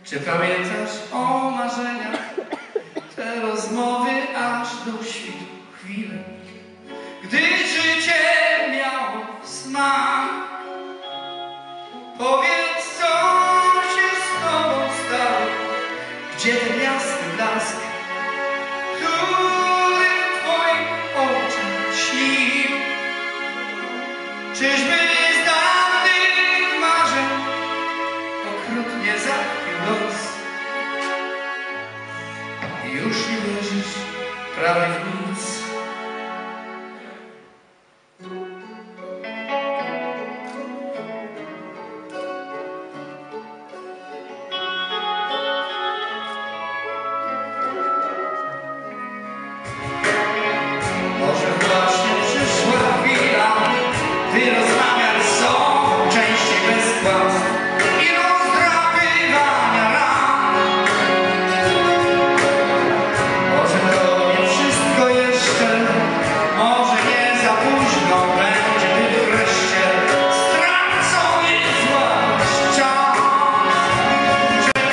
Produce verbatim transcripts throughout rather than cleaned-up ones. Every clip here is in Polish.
Czy pamiętasz o marzeniach, te rozmowy aż do świtu chwilę, gdy życie miało smak? Powiedz, co się z tobą stało, gdzie ten jasny blask, który w twoich oczach śnił? Czyżby z dawnych marzeń okrutnie zachwiał los i już nie wierzysz prawie w nic? Może właśnie przyszła chwila, gdy rozmawiać są częściej bez kłamstw i rozdrapywania ran. Może to nie wszystko jeszcze, może nie za późno będzie, by wreszcie stracony złość czas, że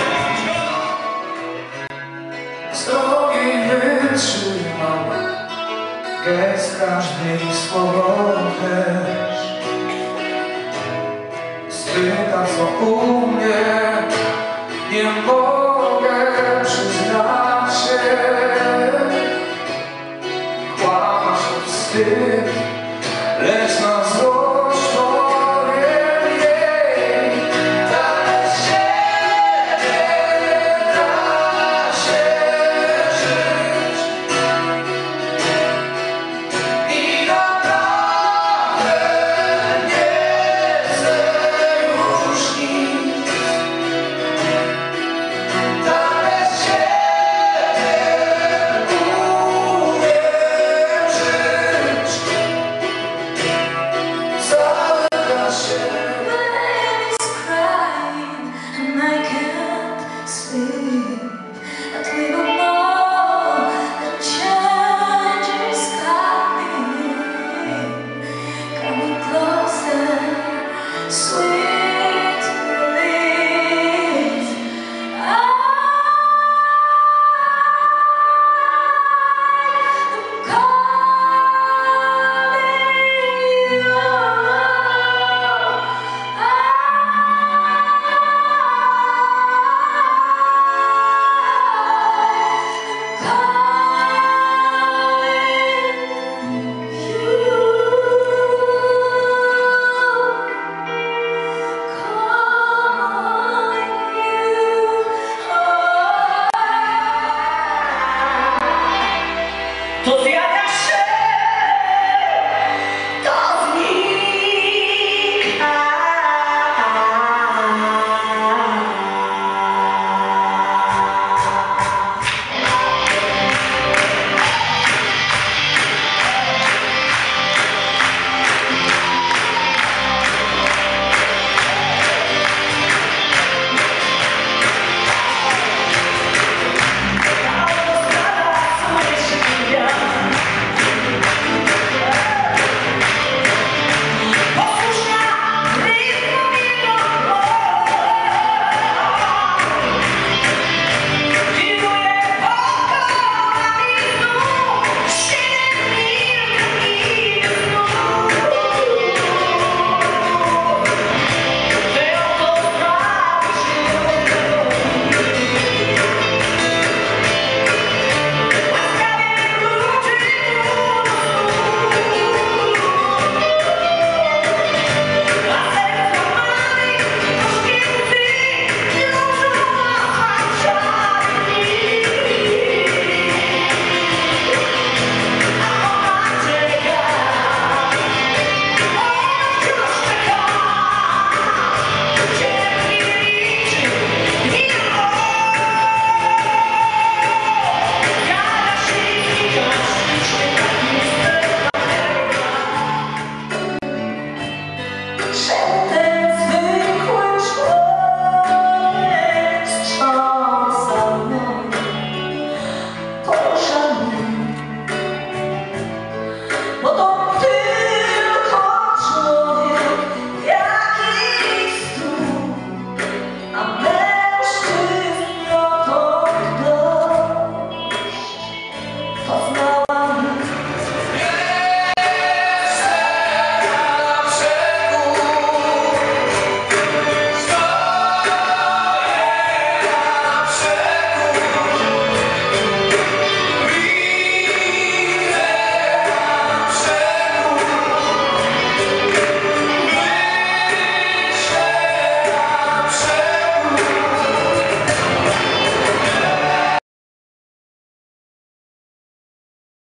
Z tobie wytrzymał gest każdej słowo też. Spyta, co u mnie, nie mogę przyznać się. Kłamać to wstyd, lecz na złość powiem jej. Tak siebie da się żyć i naprawdę nie chcę już nic. Poznaję